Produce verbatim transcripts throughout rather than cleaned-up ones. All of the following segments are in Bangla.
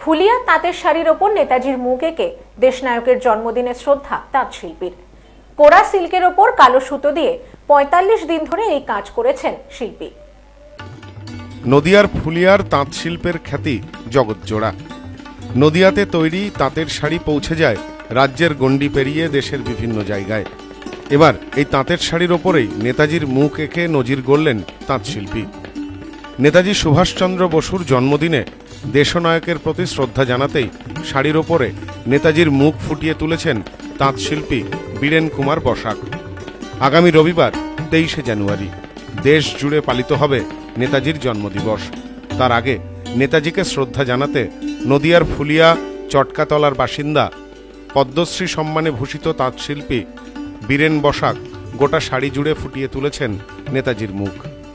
ফুলিয়া তাঁতের শাড়ির ওপর নেতাজির মুখ এঁকে দেশনায়কের জন্মদিনে শ্রদ্ধা তাঁত শিল্পীর। কোরা সিল্কের ওপর কালো সুতো দিয়ে পঁয়তাল্লিশ দিন ধরে এই কাজ করেছেন শিল্পী। নদিয়ার ফুলিয়ার তাঁত শিল্পের খ্যাতি জগৎজোড়া। নদিয়াতে তৈরি তাঁতের শাড়ি পৌঁছে যায় রাজ্যের গণ্ডি পেরিয়ে দেশের বিভিন্ন জায়গায়। এবার এই তাঁতের শাড়ির ওপরেই নেতাজির মুখ এঁকে নজির গড়লেন তাঁত শিল্পী। নেতাজি সুভাষচন্দ্র বসুর জন্মদিনে দেশনায়কের প্রতি শ্রদ্ধা জানাতেই শাড়ির ওপরে নেতাজির মুখ ফুটিয়ে তুলেছেন তাঁত শিল্পী বীরেন কুমার বসাক। আগামী রবিবার তেইশে জানুয়ারি দেশ জুড়ে পালিত হবে নেতাজির জন্মদিবস। তার আগে নেতাজিকে শ্রদ্ধা জানাতে নদিয়ার ফুলিয়া চটকাতলার বাসিন্দা পদ্মশ্রী সম্মানে ভূষিত তাঁত শিল্পী বীরেন বসাক গোটা শাড়ি জুড়ে ফুটিয়ে তুলেছেন নেতাজির মুখ।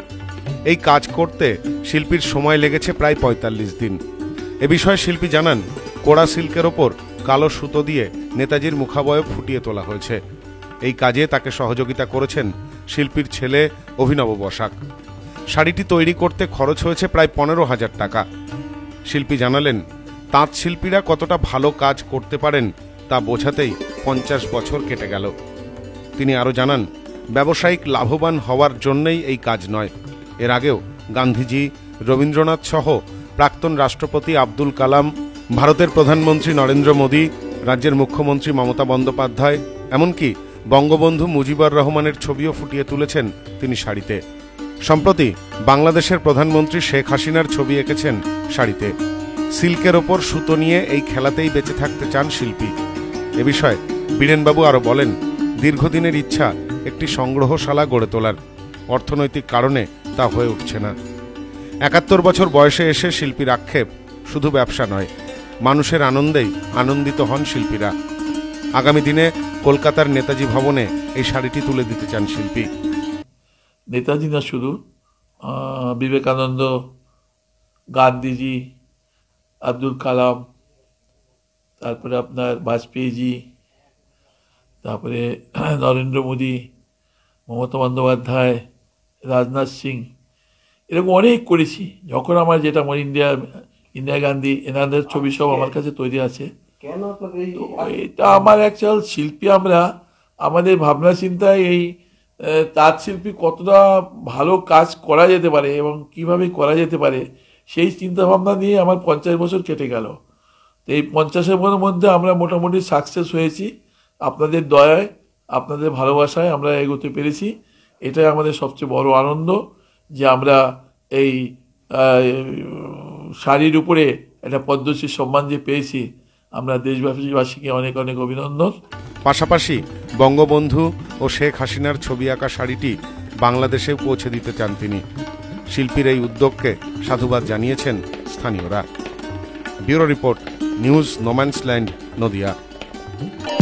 এই কাজ করতে শিল্পীর সময় লেগেছে প্রায় পঁয়তাল্লিশ দিন। এ বিষয়ে শিল্পী জানান, কোরা সিল্কের ওপর কালো সুতো দিয়ে নেতাজির মুখাবয়ব ফুটিয়ে তোলা হয়েছে। এই কাজে তাকে সহযোগিতা করেছেন শিল্পীর ছেলে অভিনব বসাক। শাড়িটি তৈরি করতে খরচ হয়েছে প্রায় পনেরো হাজার টাকা। শিল্পী জানালেন, তাঁত শিল্পীরা কতটা ভালো কাজ করতে পারেন তা বোঝাতেই পঞ্চাশ বছর কেটে গেল। তিনি আরও জানান, ব্যবসায়িক লাভবান হওয়ার জন্যই এই কাজ নয়। এর আগেও গান্ধীজি, রবীন্দ্রনাথ সহ প্রাক্তন রাষ্ট্রপতি আব্দুল কালাম, ভারতের প্রধানমন্ত্রী নরেন্দ্র মোদী, রাজ্যের মুখ্যমন্ত্রী মমতা বন্দ্যোপাধ্যায়, এমনকি বঙ্গবন্ধু মুজিবুর রহমানের ছবিও ফুটিয়ে তুলেছেন তিনি শাড়িতে। সম্প্রতি বাংলাদেশের প্রধানমন্ত্রী শেখ হাসিনার ছবি এঁকেছেন শাড়িতে। সিল্কের ওপর সুতো নিয়ে এই খেলাতেই বেঁচে থাকতে চান শিল্পী। এ বিষয়ে বীরেনবাবু আরও বলেন, দীর্ঘদিনের ইচ্ছা একটি সংগ্রহশালা গড়ে তোলার। অর্থনৈতিক কারণে তা হয়ে উঠছে না। একাত্তর বছর বয়সে এসে শিল্পীর আক্ষেপ, শুধু ব্যবসা নয়, মানুষের আনন্দেই আনন্দিত হন শিল্পীরা। আগামী দিনে কলকাতার নেতাজি ভবনে এই শাড়িটি তুলে দিতে চান শিল্পী। নেতাজি না শুধু, বিবেকানন্দ, গান্ধীজি, আব্দুল কালাম, তারপরে আপনার বাজপেয়ীজি, তারপরে নরেন্দ্র মোদী, মমতা বন্দ্যোপাধ্যায়, রাজনাথ সিং, এরকম অনেক করেছি। যখন আমার যেটা আমার ইন্ডিয়া ইন্দিরা গান্ধী, এনাদের ছবি সব আমার কাছে তৈরি আছে। এটা আমার অ্যাকচুয়াল শিল্পী, আমরা আমাদের ভাবনা চিন্তায় এই তাঁত শিল্পী কতটা ভালো কাজ করা যেতে পারে এবং কিভাবে করা যেতে পারে সেই চিন্তা ভাবনা নিয়ে আমার পঞ্চাশ বছর কেটে গেল। তো এই পঞ্চাশের মধ্যে আমরা মোটামুটি সাকসেস হয়েছি। আপনাদের দয়ায়, আপনাদের ভালোবাসায় আমরা এগোতে পেরেছি। এটাই আমাদের সবচেয়ে বড় আনন্দ যে আমরা এই শাড়ির উপরে একটা পদ্মশ্রী সম্মান যে পেয়েছি। আমরা দেশবাসীকে অনেক অনেক অভিনন্দন। পাশাপাশি বঙ্গবন্ধু ও শেখ হাসিনার ছবি আঁকা শাড়িটি বাংলাদেশেও পৌঁছে দিতে চান তিনি। শিল্পীর এই উদ্যোগকে সাধুবাদ জানিয়েছেন স্থানীয়রা। Bureau report, news no man's land, Nadia.